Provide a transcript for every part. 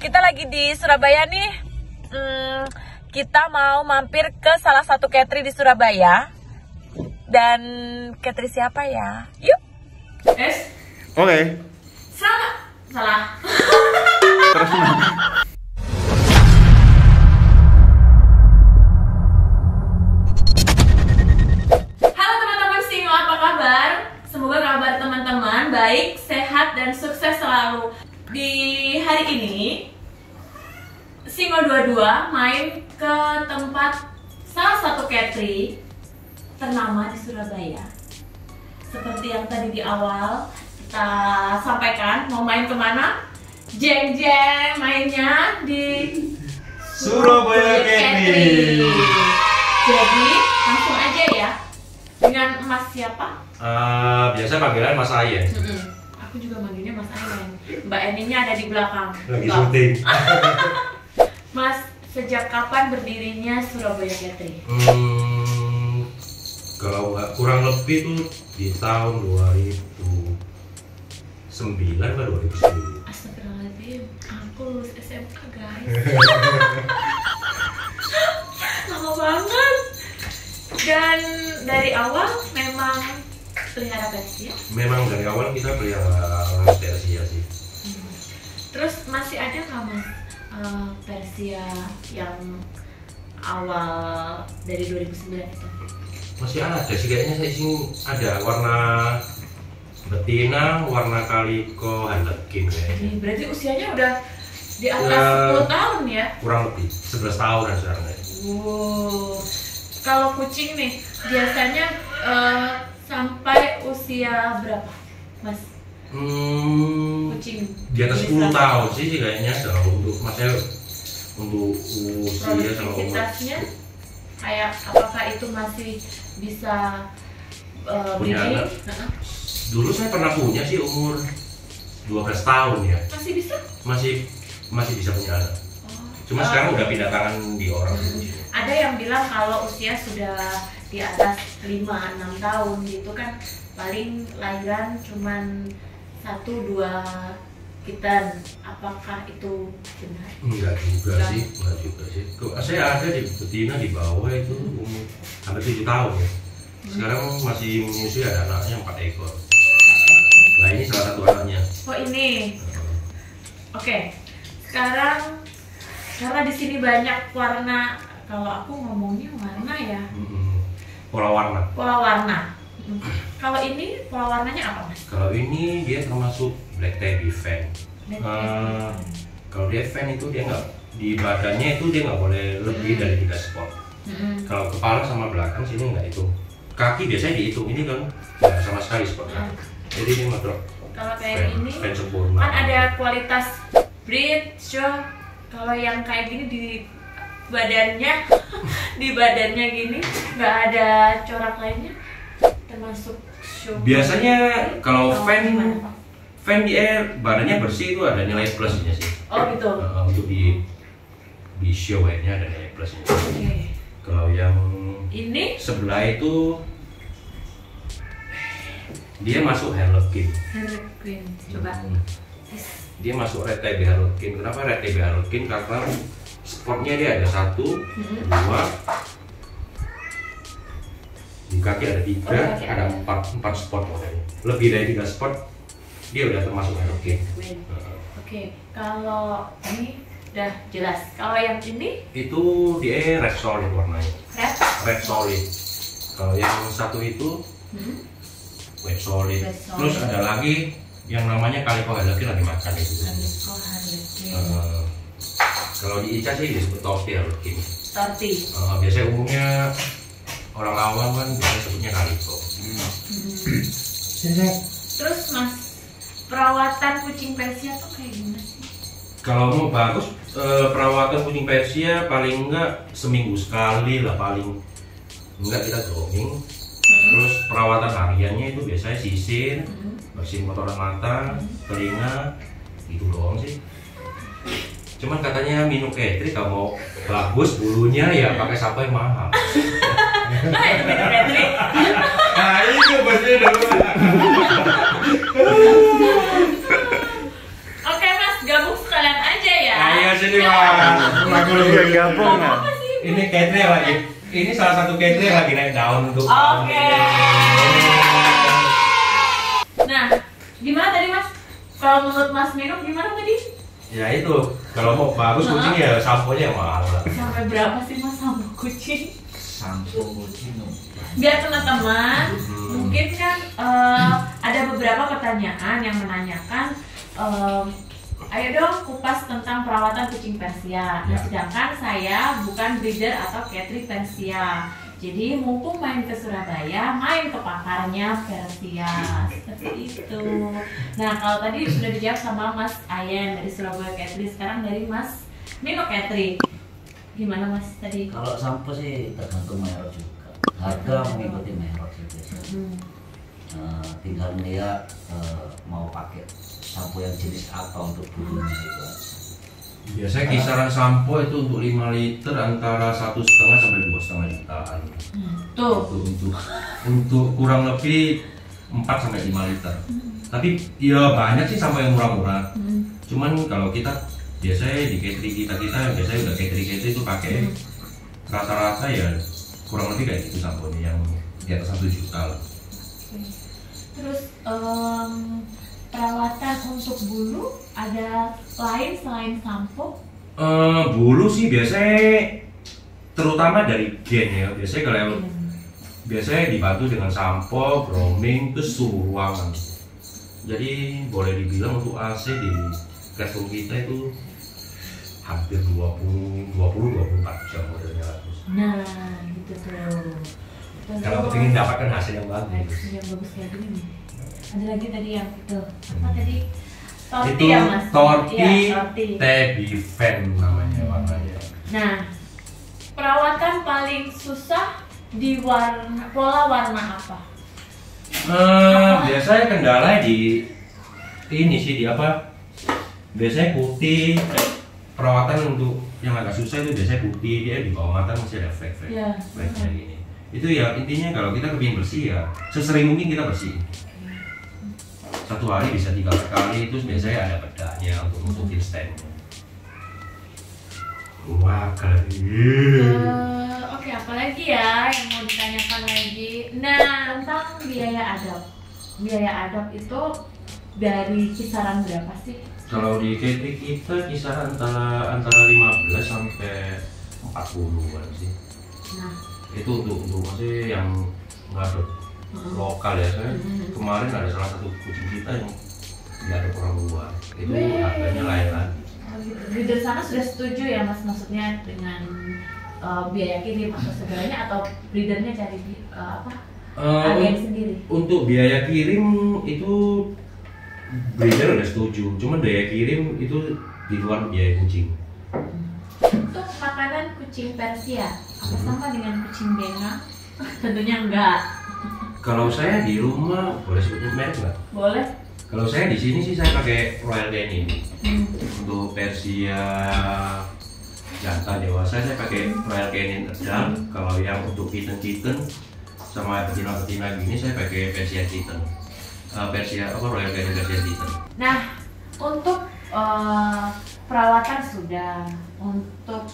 Kita lagi di Surabaya nih. Kita mau mampir ke salah satu catering di Surabaya. Dan catering siapa ya? Yuk. Oke. Salah. Terus Halo teman-teman Singo, apa kabar? Semoga kabar teman-teman baik, sehat, dan sukses selalu. Di hari ini Singo 22 main ke tempat salah satu catering ternama di Surabaya. Seperti yang tadi di awal kita sampaikan, mau main kemana? Jeng jeng, mainnya di Surabaya Catering. Jadi langsung aja ya. Dengan Mas siapa? Biasa panggilan Mas Ayen. Aku juga manggilnya Mas Ayen. Mbak Eninya ada di belakang. Lagi syuting. Mas, sejak kapan berdirinya Surabaya Catering? Kalau nggak kurang lebih tuh di tahun 2009 atau 2010. Astagfirullahaladzim, aku lulus SMK guys. Lama banget. Dan dari awal memang pelihara Persia. Memang dari awal kita pelihara Persia sih. Terus masih ada nggak Mas Persia yang awal dari 2009 itu? Masih ada sih kayaknya, saya sih ada warna betina, warna kaliko, handlekin kayaknya. Berarti usianya udah di atas 10 tahun ya? Kurang lebih 11 tahunan sekarang ya. Wow. Kalau kucing nih biasanya sampai usia berapa, Mas? Kucing di atas 10 tahun sih kayaknya, untuk maksudnya untuk usia sama umur. Produktivitasnya kayak apakah itu masih bisa punya breeding? anak. Dulu saya pernah punya sih umur 12 tahun ya. Masih bisa? Masih bisa punya anak. Cuma sekarang udah pindah tangan di orang sih. Ada yang bilang kalau usia sudah di atas 5-6 tahun gitu kan paling lahiran cuman 1-2 kitten. Apakah itu benar? Enggak juga sih. Kok saya ada di betina di bawah itu umur hampir 7 tahun ya. Sekarang masih menyusui, ada anaknya 4 ekor. Nah ini salah satu anaknya. Oh ini. Oke. Sekarang karena di sini banyak warna, kalau aku ngomongnya warna ya. Pola warna. Pola warna. Kalau ini pola warnanya apa Mas? Kalau ini dia termasuk black tabby fan. Kalau dia fan itu dia nggak, di badannya itu dia nggak boleh lebih dari 3 spot. Kalau kepala sama belakang sini nggak hitung. Kaki biasanya dihitung, ini kan nggak sama sekali spotnya. Jadi dia nggak. Kalau kayak ini fan sempurna. kan ada kualitas breed, show. Kalau yang kayak gini di badannya, di badannya gini nggak ada corak lainnya, termasuk show. Biasanya kalau fan dia badannya bersih itu ada nilai plusnya sih. Oh gitu. Untuk di show nya ada nilai plusnya. Okay. Kalau yang ini sebelah itu dia masuk Harlequin. Harlequin, coba. Dia masuk red tabby Harlequin. Kenapa red tabby Harlequin? Karena spotnya dia ada 1, 2, di kaki ada 3, ada 4 spot pokoknya. Lebih dari 3 spot dia udah termasuk Harlequin. Oke, kalau ini udah jelas. Kalau yang ini itu dia red solid warnanya. Red solid. Kalau yang satu itu white solid. Terus ada lagi yang namanya kaliko Harlequin lagi makan itu. Kaliko Harlequin. Kalau di Ica sih disebut torti Harlequin. Torti. Biasanya umumnya orang awam kan biasanya sebutnya kaliko. Terus Mas, perawatan kucing Persia tuh kayak gimana sih? Kalau mau bagus, perawatan kucing Persia paling enggak seminggu sekali lah, paling enggak kita grooming. Terus perawatan hariannya itu biasanya sisir, bersihin kotoran mata, telinga, itu doang sih. Cuman katanya minum catering kalau mau bagus bulunya ya pakai sampo yang mahal. Nah itu minum catering. Nah itu pasti dong. Oke Mas, gabung sekalian aja ya. sini mas. Lagu yang gabung ya. Apa sih? Ini catering lagi. Ini salah satu catering lagi naik daun untuk. Oke. Nah, gimana tadi mas? Kalau menurut mas Mino gimana tadi? Ya itu, kalau mau bagus kucing ya sampo-nya yang mahal lah. Sampai berapa sih mas sampo kucing? Sampo kucing. Biar teman-teman, mungkin kan ada beberapa pertanyaan yang menanyakan, ayo dong kupas tentang perawatan kucing Persia. Nah, sedangkan saya bukan breeder atau catering Persia. Jadi mumpung main ke Surabaya, main ke pakarnya Persia, seperti itu. Nah kalau tadi sudah dijawab sama Mas Ayen dari Surabaya Catering, sekarang dari Mas Mino Catering. Gimana Mas tadi? Kalau sampo sih tergantung merek juga. Harga mengikuti merek sih biasanya. Tinggal dia mau pakai sampo yang jenis apa untuk bulunya itu aja. Biasanya kisaran sampo itu untuk 5 liter antara 1,5 sampai 2,5 jutaan. Tuh. Untuk kurang lebih 4 sampai 5 liter. Tapi ya banyak sih sampo yang murah-murah. Cuman kalau kita biasanya di catering kita biasanya udah catering itu pakai rata-rata ya kurang lebih kayak gitu samponya yang di atas 1 juta lah. Terus perawatan untuk bulu ada lain selain sampo? Bulu sih biasanya terutama dari gen ya. Biasanya kalau biasanya dibantu dengan sampo, grooming, terus suhu ruangan. Jadi boleh dibilang untuk AC di classroom kita itu hampir 20-24 jam modelnya. Nah, gitu tuh. Kalau ingin dapatkan hasil yang bagus. Yang bagus kayak gini nih. Ada lagi tadi yang itu apa tadi? Torti Itu ya mas? torti, Iya, torti. tabby fan namanya warnanya. Nah, perawatan paling susah di pola warna apa? Biasanya kendala di ini sih di apa? Biasanya putih. Perawatan untuk yang agak susah itu biasanya putih, dia di bawah mata masih ada flek-flek. Iya. Kayak gini. Itu ya intinya kalau kita kepingin bersih ya sesering mungkin kita bersih. Satu hari bisa 3 kali, terus biasanya ada bedanya untuk nutupin standnya. Wah keren. Oke, apalagi ya yang mau ditanyakan lagi? Nah, tentang biaya adop. Biaya adop itu dari kisaran berapa sih? Kalau di catering kita kisaran antara 15 sampai 40-an sih. Nah, Itu untuk masih yang ngadop lokal ya. Saya kemarin ada salah satu kucing kita yang diadop orang luar. Itu harganya lain lagi. breeder sana sudah setuju ya mas, maksudnya dengan biaya kirim atau segalanya, atau breedernya cari agen sendiri? Untuk biaya kirim itu breeder udah setuju, cuman biaya kirim itu di luar biaya kucing. Untuk makanan kucing Persia, apa sama dengan kucing Bengal? Tentunya enggak. Kalau saya di rumah boleh sebutin merek nggak? Boleh. Kalau saya di sini sih saya pakai Royal Canin. Untuk Persia jantan dewasa saya pakai Royal Canin adult. Kalau yang untuk kitten sama betina gini saya pakai Persia kitten. Royal Canin Persia kitten. Nah, untuk perawatan sudah, untuk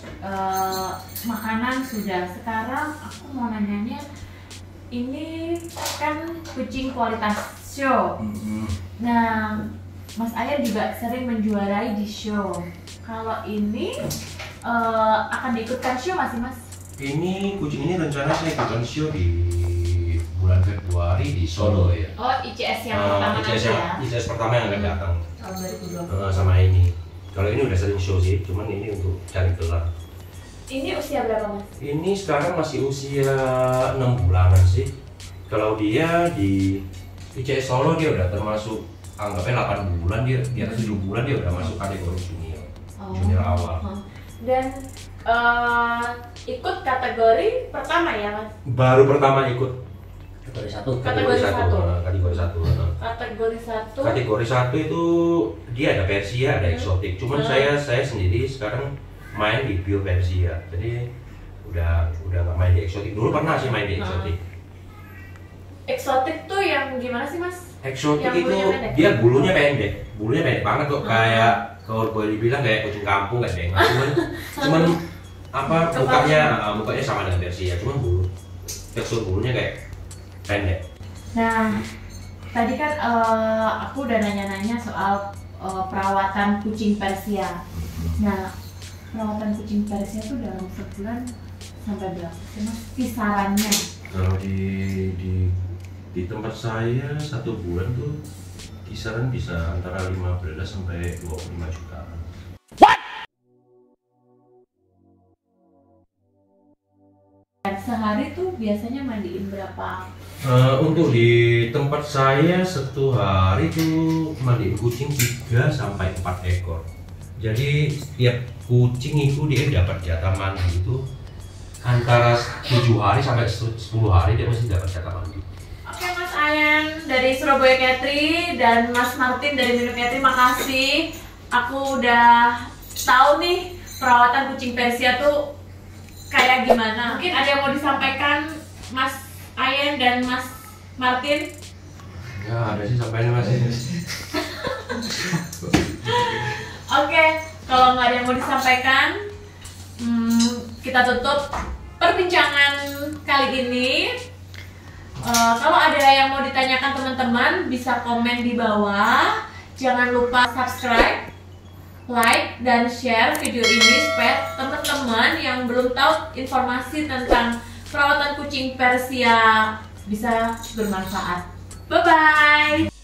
makanan sudah. Sekarang aku mau nanyanya, ini kan kucing kualitas show. Nah, Mas Ayer juga sering menjuarai di show. Kalau ini akan diikutkan show masih Mas? Ini kucing ini rencana saya ikutkan show di bulan Februari di Solo ya. Oh, ICS yang pertama nanti ya? ICS pertama yang akan datang. Tahun 2020. Sama ini. Kalau ini udah sering show sih, cuman ini untuk cari gelar. Ini usia berapa Mas? Ini sekarang masih usia 6 bulanan sih. Kalau dia di ICS Solo dia udah termasuk anggapnya 8 bulan, dia di atas 7 bulan dia udah masuk kategori junior. Junior awal. Dan ikut kategori pertama ya Mas? Baru pertama ikut Kategori 1. Kategori satu. Kategori 1. Kategori 1. Kategori 1 itu dia ada Persia, ada eksotik. Cuman saya sendiri sekarang main di pure Persia. Jadi udah nggak main di eksotik. Dulu pernah sih main di eksotik. Eksotik tuh yang gimana sih Mas? Eksotik Yang itu bulunya pendek? dia bulunya pendek banget kok, kayak kalau boleh dibilang kayak kucing kampung kayak bengong, cuman apa mukanya sama dengan Persia, cuman tekstur bulunya kayak pendek. Nah, tadi kan aku udah nanya-nanya soal perawatan kucing Persia. Nah, perawatan kucing Persia tuh dalam sebulan sampai berapa sih Mas kisarannya? Kalau di tempat saya 1 bulan tuh kisaran bisa antara 15 sampai 25 jutaan. Sehari tuh biasanya mandiin berapa? Untuk di tempat saya 1 hari tuh mandiin kucing 3 sampai 4 ekor. Jadi setiap kucing itu dia dapat jatah mandi itu antara 7 hari sampai 10 hari dia masih dapat jatah mandi. Oke Mas Ayan dari Surabaya Catri dan Mas Martin dari Minu Catri, makasih. Aku udah tahu nih perawatan kucing Persia tuh kayak gimana. Mungkin ada yang mau disampaikan Mas Ayan dan Mas Martin? Ya ada sih sampainya Mas. Oke, kalau nggak ada yang mau disampaikan, kita tutup perbincangan kali ini. Kalau ada yang mau ditanyakan teman-teman bisa komen di bawah. Jangan lupa subscribe, like, dan share video ini supaya teman-teman yang belum tahu informasi tentang perawatan kucing Persia bisa bermanfaat. Bye-bye!